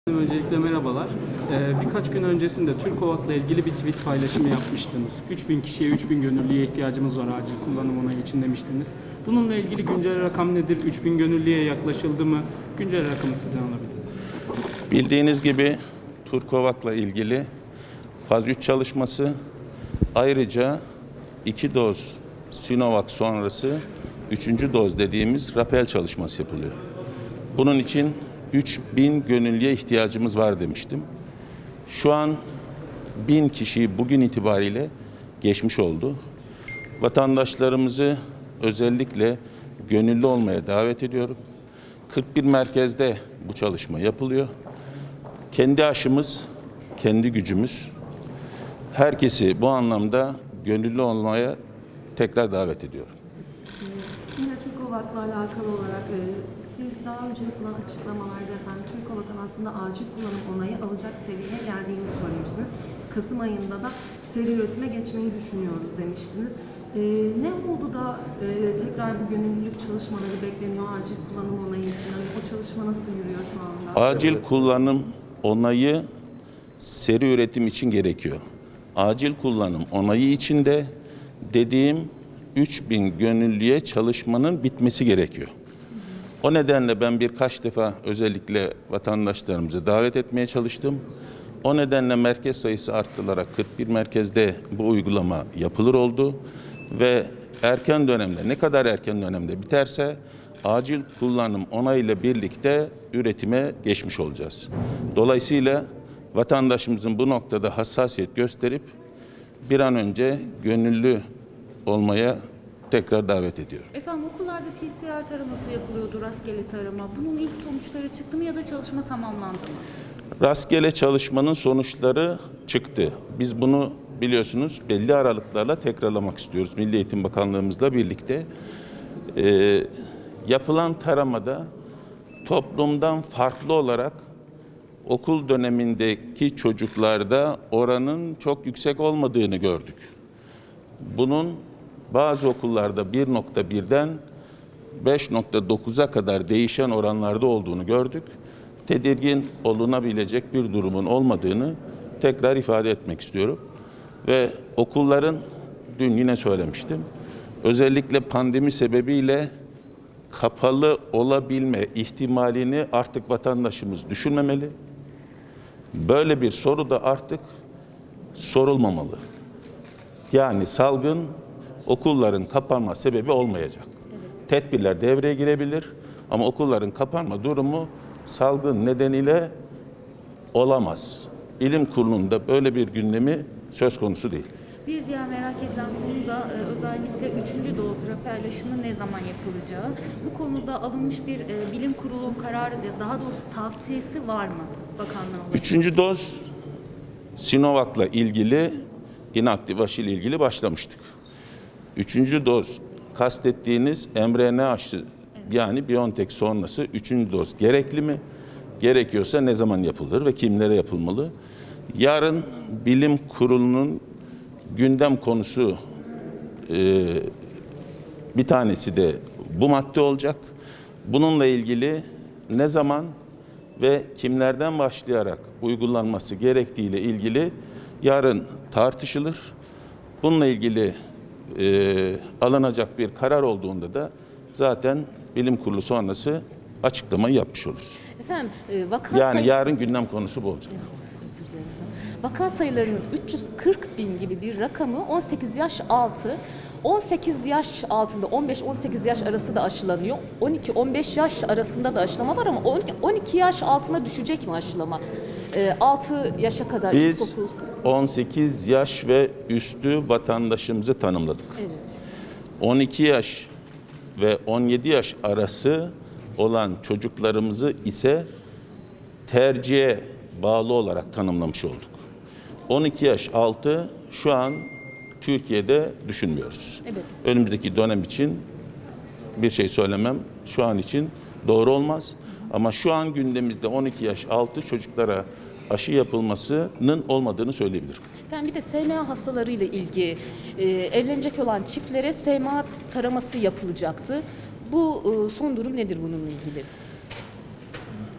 Öncelikle merhabalar. Birkaç gün öncesinde Türkovak'la ilgili bir tweet paylaşımı yapmıştınız. 3000 kişiye, 3000 gönüllüye ihtiyacımız var acil kullanım onayı için demiştiniz. Bununla ilgili güncel rakam nedir? 3000 gönüllüye yaklaşıldı mı? Güncel rakamı sizden alabiliriz. Bildiğiniz gibi Türkovak'la ilgili faz 3 çalışması, ayrıca 2 doz Sinovac sonrası 3. doz dediğimiz rapel çalışması yapılıyor. Bunun için 3000 gönüllüye ihtiyacımız var demiştim. Şu an 1000 kişiyi bugün itibariyle geçmiş oldu. Vatandaşlarımızı özellikle gönüllü olmaya davet ediyorum. 41 merkezde bu çalışma yapılıyor. Kendi aşımız, kendi gücümüz. Herkesi bu anlamda gönüllü olmaya tekrar davet ediyorum. Yine Türkovak'la alakalı olarak siz daha önce yapılan açıklamalarda efendim Türkovak'ın aslında acil kullanım onayı alacak seviyeye geldiğini söylemiştiniz. Kasım ayında da seri üretime geçmeyi düşünüyoruz demiştiniz. Ne oldu da tekrar bu gönüllülük çalışmaları bekleniyor acil kullanım onayı için? Hani o çalışma nasıl yürüyor şu anda? Acil kullanım onayı seri üretim için gerekiyor. Acil kullanım onayı için de dediğim 3000 gönüllüye çalışmanın bitmesi gerekiyor. O nedenle ben birkaç defa özellikle vatandaşlarımızı davet etmeye çalıştım. O nedenle merkez sayısı arttırılarak 41 merkezde bu uygulama yapılır oldu. Ve erken dönemde, ne kadar erken dönemde biterse acil kullanım onayıyla birlikte üretime geçmiş olacağız. Dolayısıyla vatandaşımızın bu noktada hassasiyet gösterip bir an önce gönüllü olmaya tekrar davet ediyorum. Efendim okullarda PCR taraması yapılıyordu, rastgele tarama. Bunun ilk sonuçları çıktı mı ya da çalışma tamamlandı mı? Rastgele çalışmanın sonuçları çıktı. Biz bunu biliyorsunuz belli aralıklarla tekrarlamak istiyoruz. Milli Eğitim Bakanlığımızla birlikte. Yapılan taramada toplumdan farklı olarak okul dönemindeki çocuklarda oranın çok yüksek olmadığını gördük. Bunun bazı okullarda 1.1'den 5.9'a kadar değişen oranlarda olduğunu gördük. Tedirgin olunabilecek bir durumun olmadığını tekrar ifade etmek istiyorum. Ve okulların, dün yine söylemiştim, özellikle pandemi sebebiyle kapalı olabilme ihtimalini artık vatandaşımız düşünmemeli. Böyle bir soru da artık sorulmamalı. Yani salgın okulların kapanma sebebi olmayacak. Evet. Tedbirler devreye girebilir ama okulların kapanma durumu salgın nedeniyle olamaz. Bilim Kurulu'nda böyle bir gündemi söz konusu değil. Bir diğer merak edilen konu da özellikle 3. doz rapel aşının ne zaman yapılacağı. Bu konuda alınmış bir bilim kurulu kararı, daha doğrusu tavsiyesi var mı bakanlığın? 3. doz Sinovac'la ilgili, inaktif aşı ile ilgili başlamıştık. 3. doz kastettiğiniz mRNA aşı, evet, yani BioNTech sonrası 3. doz gerekli mi? Gerekiyorsa ne zaman yapılır ve kimlere yapılmalı? Yarın bilim kurulunun gündem konusu bir tanesi de bu madde olacak. Bununla ilgili ne zaman ve kimlerden başlayarak uygulanması gerektiğiyle ilgili yarın tartışılır. Bununla ilgili alınacak bir karar olduğunda da zaten bilim kurulu sonrası açıklamayı yapmış oluruz. Efendim, yani yarın gündem konusu bu olacak. Evet, özür dilerim. Vaka sayılarının 340 bin gibi bir rakamı 18 yaş altı, 18 yaş altında 15-18 yaş arası da aşılanıyor. 12-15 yaş arasında da aşılama var ama 12 yaş altına düşecek mi aşılama? 6 yaşa kadar biz ilkokul. 18 yaş ve üstü vatandaşımızı tanımladık. Evet. 12 yaş ve 17 yaş arası olan çocuklarımızı ise tercihe bağlı olarak tanımlamış olduk. 12 yaş altı şu an Türkiye'de düşünmüyoruz. Evet. Önümüzdeki dönem için bir şey söylemem şu an için doğru olmaz. Ama şu an gündemimizde 12 yaş altı çocuklara aşı yapılmasının olmadığını söyleyebilirim. Ben bir de SMA hastalarıyla ilgili evlenecek olan çiftlere SMA taraması yapılacaktı. Bu son durum nedir bununla ilgili?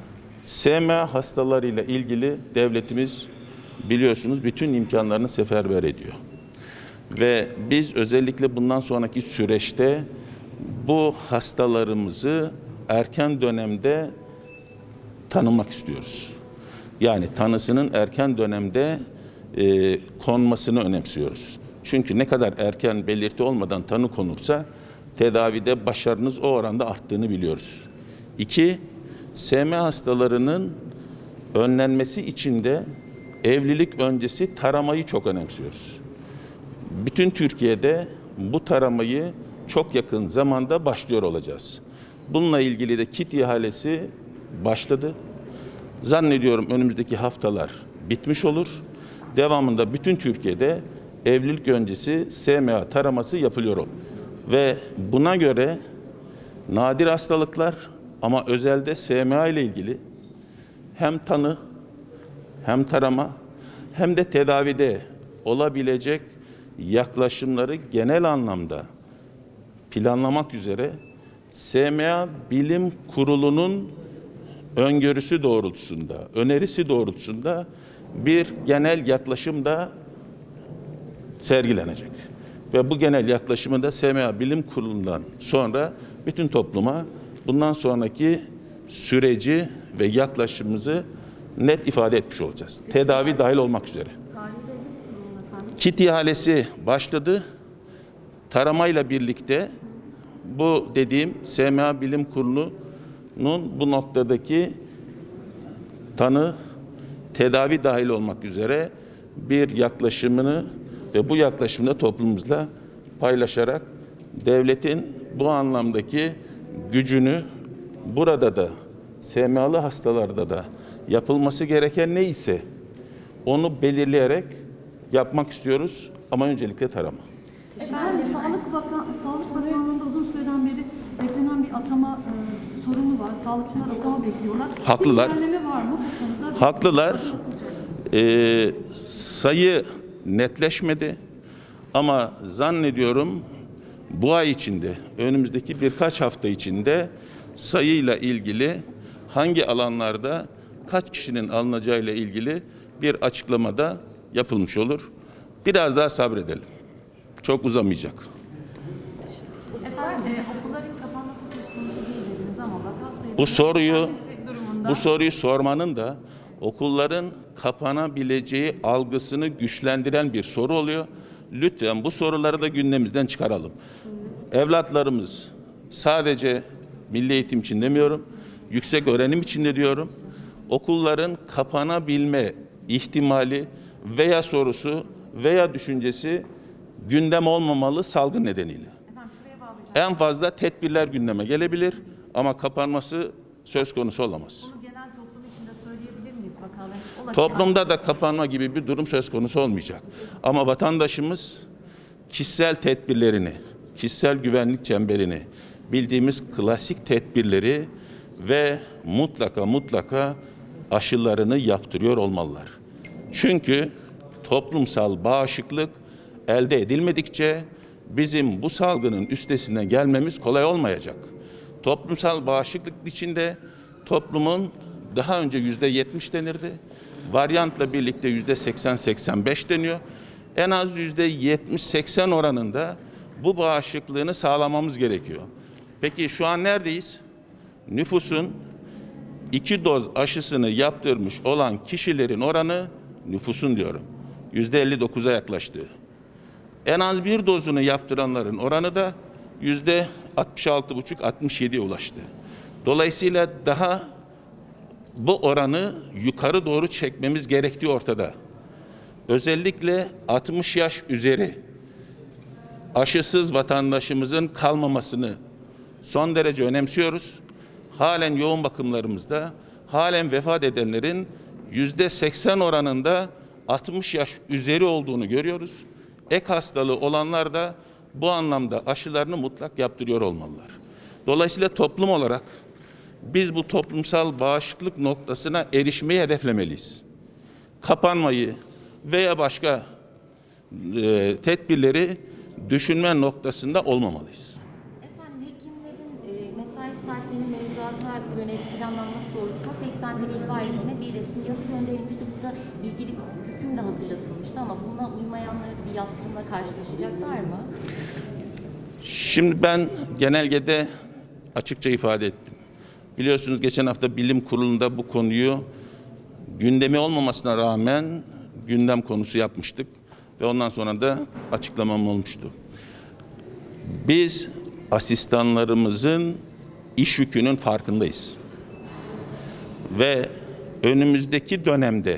SMA hastalarıyla ilgili devletimiz biliyorsunuz bütün imkanlarını seferber ediyor. Ve biz özellikle bundan sonraki süreçte bu hastalarımızı erken dönemde tanımak istiyoruz. Yani tanısının erken dönemde konmasını önemsiyoruz. Çünkü ne kadar erken belirti olmadan tanı konursa tedavide başarınız o oranda arttığını biliyoruz. 2, SMA hastalarının önlenmesi için de evlilik öncesi taramayı çok önemsiyoruz. Bütün Türkiye'de bu taramayı çok yakın zamanda başlıyor olacağız. Bununla ilgili de kit ihalesi başladı. Zannediyorum önümüzdeki haftalar bitmiş olur. Devamında bütün Türkiye'de evlilik öncesi SMA taraması yapılıyor. Ve buna göre nadir hastalıklar ama özelde SMA ile ilgili hem tanı hem tarama hem de tedavide olabilecek yaklaşımları genel anlamda planlamak üzere SMA Bilim Kurulu'nun öngörüsü doğrultusunda, önerisi doğrultusunda bir genel yaklaşım da sergilenecek. Ve bu genel yaklaşımı da SMA Bilim Kurulu'ndan sonra bütün topluma bundan sonraki süreci ve yaklaşımımızı net ifade etmiş olacağız. Tedavi dahil olmak üzere. Kit ihalesi başladı. Taramayla birlikte bu dediğim SMA Bilim Kurulu'nun bu noktadaki tanı, tedavi dahil olmak üzere bir yaklaşımını ve bu yaklaşımda toplumumuzla paylaşarak devletin bu anlamdaki gücünü burada da SMA'lı hastalarda da yapılması gereken neyse onu belirleyerek yapmak istiyoruz ama öncelikle tarama. Efendim, Sağlık Bakanlığı'nda uzun süreden beri beklenen bir atama sorunu var. Sağlıkçılar atama bekliyorlar. Haklılar. Bir ilerleme var mı bu konuda? Haklılar. Sayı netleşmedi ama zannediyorum bu ay içinde, önümüzdeki birkaç hafta içinde sayıyla ilgili hangi alanlarda kaç kişinin alınacağıyla ilgili bir açıklamada yapılmış olur. Biraz daha sabredelim. Çok uzamayacak. Efendim, okulların kapanması söz konusu değil dediniz ama vaka sayısı Bu soruyu sormanın da okulların kapanabileceği algısını güçlendiren bir soru oluyor. Lütfen bu soruları da gündemimizden çıkaralım. Evlatlarımız sadece milli eğitim için demiyorum, yüksek öğrenim için de diyorum. Okulların kapanabilme ihtimali veya sorusu veya düşüncesi gündem olmamalı salgın nedeniyle. En fazla tedbirler gündeme gelebilir ama kapanması söz konusu olamaz. Bunu genel toplum içinde söyleyebilir miyiz vakaların? Toplumda da kapanma gibi bir durum söz konusu olmayacak. Ama vatandaşımız kişisel tedbirlerini, kişisel güvenlik çemberini, bildiğimiz klasik tedbirleri ve mutlaka aşılarını yaptırıyor olmalılar. Çünkü toplumsal bağışıklık elde edilmedikçe bizim bu salgının üstesinden gelmemiz kolay olmayacak. Toplumsal bağışıklık içinde toplumun daha önce %70 denirdi. Varyantla birlikte %80-85 deniyor. En az %70-80 oranında bu bağışıklığını sağlamamız gerekiyor. Peki şu an neredeyiz? Nüfusun 2 doz aşısını yaptırmış olan kişilerin oranı, nüfusun diyorum, %59'a yaklaştı. En az bir dozunu yaptıranların oranı da %66,5-67'ye ulaştı. Dolayısıyla daha bu oranı yukarı doğru çekmemiz gerektiği ortada. Özellikle 60 yaş üzeri aşısız vatandaşımızın kalmamasını son derece önemsiyoruz. Halen yoğun bakımlarımızda, halen vefat edenlerin %80 oranında 60 yaş üzeri olduğunu görüyoruz. Ek hastalığı olanlar da bu anlamda aşılarını mutlak yaptırıyor olmalılar. Dolayısıyla toplum olarak biz bu toplumsal bağışıklık noktasına erişmeyi hedeflemeliyiz. Kapanmayı veya başka tedbirleri düşünme noktasında olmamalıyız. Efendim, hekimlerin mesai saatlerinin mevzuata yönelik planlanması doğrultusunda 81 il gönderilmişti. Burada ilgili bir hüküm de hatırlatılmıştı ama buna uymayanlar bir yaptırımla karşılaşacaklar mı? Şimdi ben genelgede açıkça ifade ettim. Biliyorsunuz geçen hafta bilim kurulunda bu konuyu gündemi olmamasına rağmen gündem konusu yapmıştık ve ondan sonra da açıklamam olmuştu. Biz asistanlarımızın iş yükünün farkındayız. Ve önümüzdeki dönemde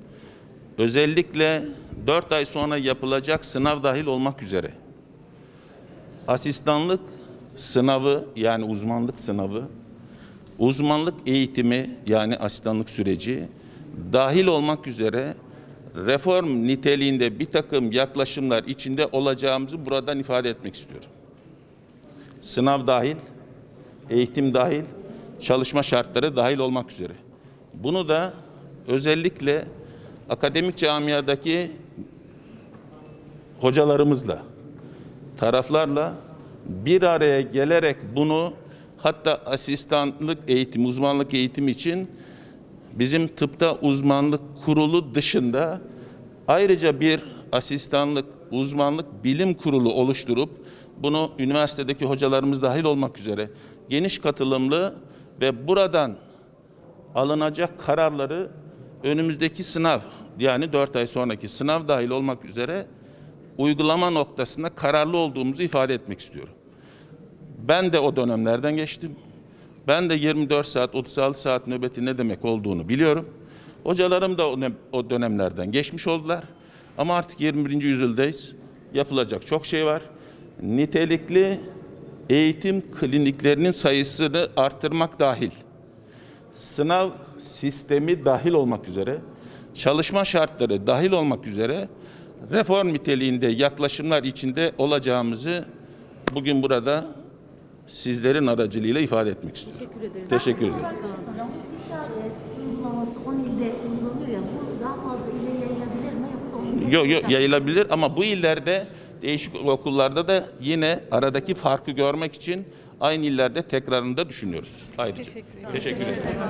özellikle 4 ay sonra yapılacak sınav dahil olmak üzere asistanlık sınavı yani uzmanlık sınavı, uzmanlık eğitimi yani asistanlık süreci dahil olmak üzere reform niteliğinde bir takım yaklaşımlar içinde olacağımızı buradan ifade etmek istiyorum. Sınav dahil, eğitim dahil, çalışma şartları dahil olmak üzere. Bunu da özellikle akademik camiadaki hocalarımızla, taraflarla bir araya gelerek bunu hatta asistanlık eğitimi, uzmanlık eğitimi için bizim tıpta uzmanlık kurulu dışında ayrıca bir asistanlık, uzmanlık bilim kurulu oluşturup bunu üniversitedeki hocalarımız dahil olmak üzere geniş katılımlı ve buradan alınacak kararları önümüzdeki sınav yani 4 ay sonraki sınav dahil olmak üzere uygulama noktasında kararlı olduğumuzu ifade etmek istiyorum. Ben de o dönemlerden geçtim. Ben de 24 saat, 36 saat nöbeti ne demek olduğunu biliyorum. Hocalarım da o dönemlerden geçmiş oldular. Ama artık 21. yüzyıldayız. Yapılacak çok şey var. Nitelikli eğitim kliniklerinin sayısını arttırmak dahil, sınav sistemi dahil olmak üzere, çalışma şartları dahil olmak üzere reform niteliğinde yaklaşımlar içinde olacağımızı bugün burada sizlerin aracılığıyla ifade etmek istiyorum. Teşekkür ederiz. Teşekkür ederim. Uygulaması 10 ilde uygulanıyor ya, bu daha fazla ile yayılabilir mi yoksa Yok yayılabilir ama bu illerde değişik okullarda da yine aradaki farkı görmek için aynı illerde tekrarını da düşünüyoruz. Ayrıca. Teşekkür ederim.